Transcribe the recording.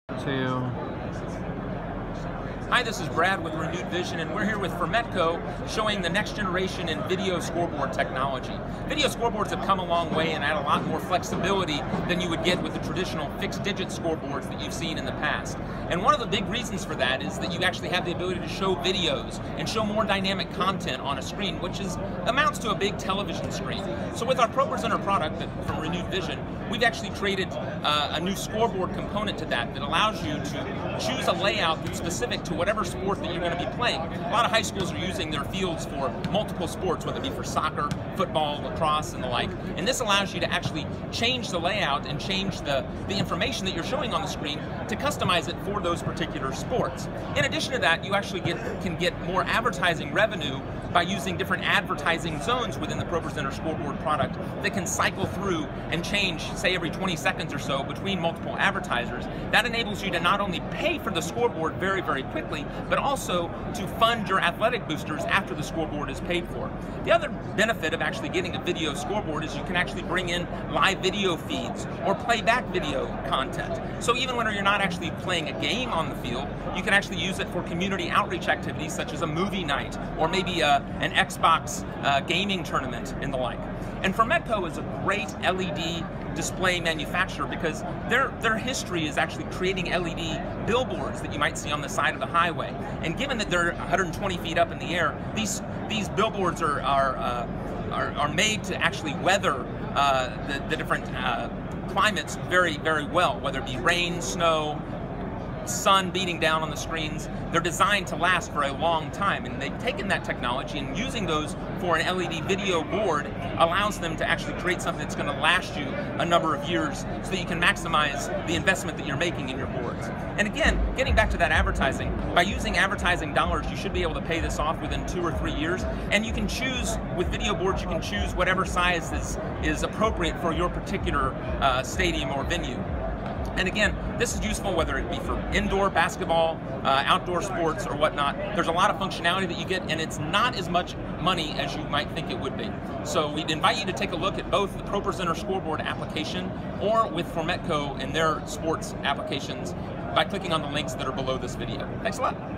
Two. Hi, this is Brad with Renewed Vision, and we're here with Formetco showing the next generation in video scoreboard technology. Video scoreboards have come a long way and add a lot more flexibility than you would get with the traditional fixed digit scoreboards that you've seen in the past. And one of the big reasons for that is that you actually have the ability to show videos and show more dynamic content on a screen, which amounts to a big television screen. So with our ProPresenter product from Renewed Vision, we've actually created a new scoreboard component to that allows you to choose a layout that's specific to whatever sport that you're going to be playing. A lot of high schools are using their fields for multiple sports, whether it be for soccer, football, lacrosse, and the like. And this allows you to actually change the layout and change the information that you're showing on the screen to customize it for those particular sports. In addition to that, you actually can get more advertising revenue by using different advertising zones within the ProPresenter scoreboard product that can cycle through and change, say every 20 seconds or so, between multiple advertisers. That enables you to not only pay for the scoreboard very, very quickly, but also to fund your athletic boosters after the scoreboard is paid for. The other benefit of actually getting a video scoreboard is you can actually bring in live video feeds or playback video content. So even when you're not actually playing a game on the field, you can actually use it for community outreach activities such as a movie night or maybe an Xbox gaming tournament and the like. And Formetco is a great LED display manufacturer because their history is actually creating LED billboards that you might see on the side of the highway. And given that they're 120 feet up in the air, these billboards are made to actually weather the different climates very, very well, whether it be rain, snow, sun beating down on the screens. They're designed to last for a long time, and they've taken that technology and using those for an LED video board allows them to actually create something that's going to last you a number of years so that you can maximize the investment that you're making in your boards. And again, getting back to that advertising, by using advertising dollars, you should be able to pay this off within 2 or 3 years, and you can choose, with video boards, you can choose whatever size is appropriate for your particular stadium or venue. And again, this is useful whether it be for indoor basketball, outdoor sports, or whatnot. There's a lot of functionality that you get, and it's not as much money as you might think it would be. So we'd invite you to take a look at both the ProPresenter scoreboard application or with Formetco and their sports applications by clicking on the links that are below this video. Thanks a lot.